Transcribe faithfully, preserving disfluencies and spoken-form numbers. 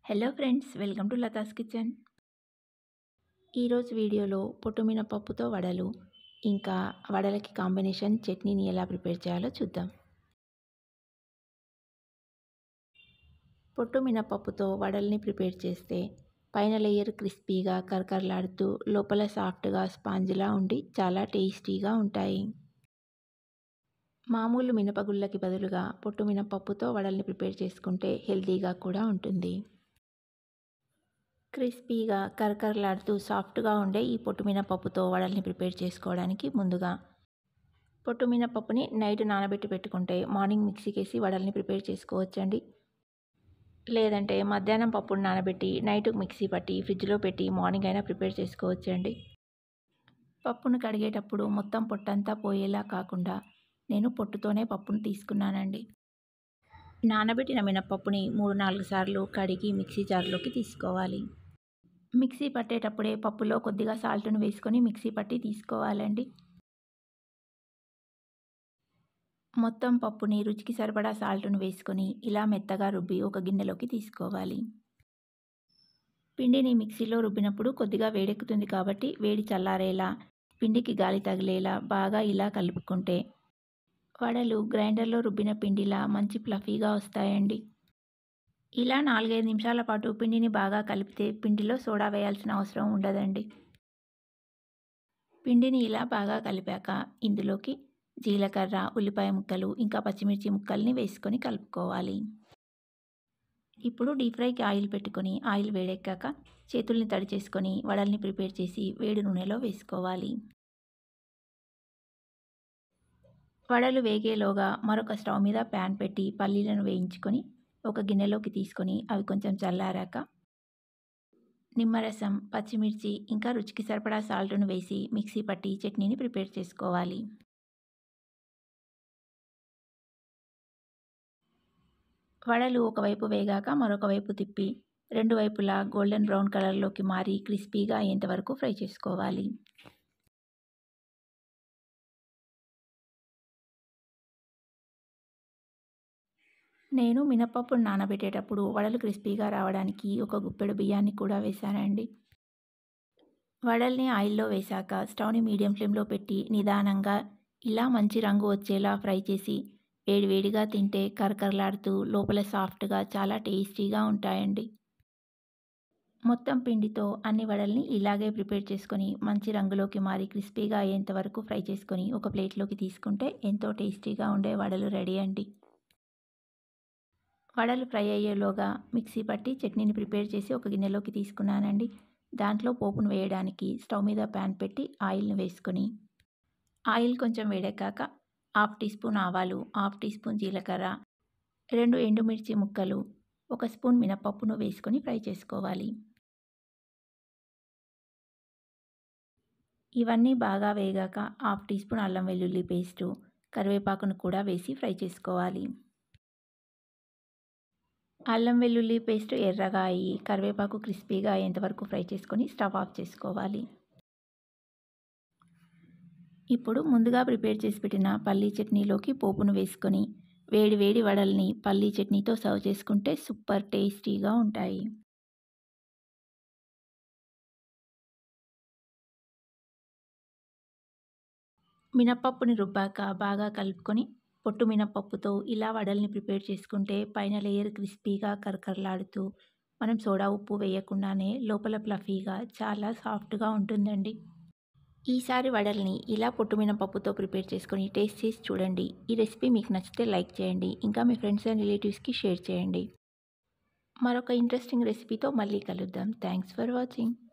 Hello friends, welcome to Latha's kitchen. ఈరోజు వీడియోలో పొట్టు మినపప్పుతో వడలు, ఇంకా వడలకి కాంబినేషన్ చట్నీని ఎలా ప్రిపేర్ చేయాలో చూద్దాం. పొట్టు మినపప్పుతో వడల్ని ప్రిపేర్ చేస్తే పైన లేయర్ క్రిస్పీగా కరకరలాడుతూ లోపల సాఫ్ట్గా స్పాంజ్లా ఉండి చాలా టేస్టీగా ఉంటాయి. మామూలు మినపగుళ్ళకి బదులుగా పొట్టు మినపప్పుతో వడల్ని ప్రిపేర్ చేసుకుంటే హెల్తీగా కూడా ఉంటుంది. క్రిస్పీగా కరకరలాడుతూ సాఫ్ట్గా ఉండే ఈ పొట్టు మినపప్పుతో వడల్ని ప్రిపేర్ చేసుకోవడానికి ముందుగా పొట్టు మినపప్పుని నైట్ నానబెట్టి పెట్టుకుంటే మార్నింగ్ మిక్సీకేసి వడల్ని ప్రిపేర్ చేసుకోవచ్చండి. లేదంటే మధ్యాహ్నం పప్పును నానబెట్టి నైట్ మిక్సీ పట్టి ఫ్రిడ్జ్లో పెట్టి మార్నింగ్ అయినా ప్రిపేర్ చేసుకోవచ్చండి. పప్పును కడిగేటప్పుడు మొత్తం పొట్టంతా పోయేలా కాకుండా నేను పొట్టుతోనే పప్పును తీసుకున్నానండి. నానబెట్టిన మినపప్పుని మూడు నాలుగు సార్లు కడిగి మిక్సీ జార్లోకి తీసుకోవాలి. మిక్సీ పట్టేటప్పుడే పప్పులో కొద్దిగా సాల్ట్ను వేసుకొని మిక్సీ పట్టి తీసుకోవాలండి. మొత్తం పప్పుని రుచికి సరిపడా సాల్ట్ను వేసుకొని ఇలా మెత్తగా రుబ్బి ఒక గిన్నెలోకి తీసుకోవాలి. పిండిని మిక్సీలో రుబ్బినప్పుడు కొద్దిగా వేడెక్కుతుంది కాబట్టి వేడి చల్లారేలా పిండికి గాలి తగిలేలా బాగా ఇలా కలుపుకుంటే వడలు గ్రైండర్లో రుబ్బిన పిండిలా మంచి ఫ్లఫీగా వస్తాయండి. ఇలా నాలుగైదు నిమిషాల పాటు పిండిని బాగా కలిపితే పిండిలో సోడా వేయాల్సిన అవసరం ఉండదండి. పిండిని ఇలా బాగా కలిపాక ఇందులోకి జీలకర్ర, ఉల్లిపాయ ముక్కలు, ఇంకా పచ్చిమిర్చి ముక్కల్ని వేసుకొని కలుపుకోవాలి. ఇప్పుడు డీప్ ఫ్రైకి ఆయిల్ పెట్టుకొని ఆయిల్ వేడెక్కాక చేతుల్ని తడి చేసుకొని వడల్ని ప్రిపేర్ చేసి వేడి నూనెలో వేసుకోవాలి. వడలు వేగేలోగా మరొక స్టవ్ మీద ప్యాన్ పెట్టి పల్లీలను వేయించుకొని ఒక గిన్నెలోకి తీసుకొని అవి కొంచెం చల్లారాక నిమ్మరసం, పచ్చిమిర్చి, ఇంకా రుచికి సరిపడా సాల్ట్ను వేసి మిక్సీ పట్టి చట్నీని ప్రిపేర్ చేసుకోవాలి. వడలు ఒకవైపు వేగాక మరొక వైపు తిప్పి రెండు వైపులా గోల్డెన్ బ్రౌన్ కలర్లోకి మారి క్రిస్పీగా అయ్యేంత వరకు ఫ్రై చేసుకోవాలి. నేను మినపప్పును నానబెట్టేటప్పుడు వడలు క్రిస్పీగా రావడానికి ఒక గుప్పెడు బియ్యాన్ని కూడా వేశానండి. వడల్ని ఆయిల్లో వేశాక స్టవ్ని మీడియం ఫ్లేమ్లో పెట్టి నిదానంగా ఇలా మంచి రంగు వచ్చేలా ఫ్రై చేసి వేడివేడిగా తింటే కరకరలాడుతూ లోపల సాఫ్ట్గా చాలా టేస్టీగా ఉంటాయండి. మొత్తం పిండితో అన్ని వడల్ని ఇలాగే ప్రిపేర్ చేసుకొని మంచి రంగులోకి మారి క్రిస్పీగా అయ్యేంత వరకు ఫ్రై చేసుకొని ఒక ప్లేట్లోకి తీసుకుంటే ఎంతో టేస్టీగా ఉండే వడలు రెడీ అండి. వడలు ఫ్రై అయ్యేలోగా మిక్సీ పట్టి చట్నీని ప్రిపేర్ చేసి ఒక గిన్నెలోకి తీసుకున్నానండి. దాంట్లో పోపును వేయడానికి స్టవ్ మీద ప్యాన్ పెట్టి ఆయిల్ని వేసుకొని ఆయిల్ కొంచెం వేడెక్కాక హాఫ్ టీ స్పూన్ ఆవాలు, హాఫ్ టీ స్పూన్ జీలకర్ర, రెండు ఎండుమిర్చి ముక్కలు, ఒక స్పూన్ మినపప్పును వేసుకొని ఫ్రై చేసుకోవాలి. ఇవన్నీ బాగా వేగాక హాఫ్ టీ స్పూన్ అల్లం వెల్లుల్లి పేస్టు, కరివేపాకును కూడా వేసి ఫ్రై చేసుకోవాలి. అల్లం వెల్లుల్లి పేస్ట్ ఎర్రగా అయ్యి కరివేపాకు క్రిస్పీగా అయ్యేంత వరకు ఫ్రై చేసుకొని స్టవ్ ఆఫ్ చేసుకోవాలి. ఇప్పుడు ముందుగా ప్రిపేర్ చేసి పెట్టిన పల్లీ చట్నీలోకి పోపును వేసుకొని వేడి వేడి వడల్ని పల్లీ చట్నీతో సర్వ్ చేసుకుంటే సూపర్ టేస్టీగా ఉంటాయి. మినపప్పుని రుబ్బాక బాగా కలుపుకొని పొట్టు మినపప్పుతో ఇలా వడల్ని ప్రిపేర్ చేసుకుంటే పైన లేయర్ క్రిస్పీగా కరకరలాడుతూ మనం సోడా ఉప్పు వేయకుండానే లోపల ఫ్లఫీగా చాలా సాఫ్ట్గా ఉంటుందండి. ఈసారి వడల్ని ఇలా పొట్టు మినపప్పుతో ప్రిపేర్ చేసుకొని టేస్ట్ చేసి చూడండి. ఈ రెసిపీ మీకు నచ్చితే లైక్ చేయండి, ఇంకా మీ ఫ్రెండ్స్ అండ్ రిలేటివ్స్కి షేర్ చేయండి. మరొక ఇంట్రెస్టింగ్ రెసిపీతో మళ్ళీ కలుద్దాం. Thanks for watching.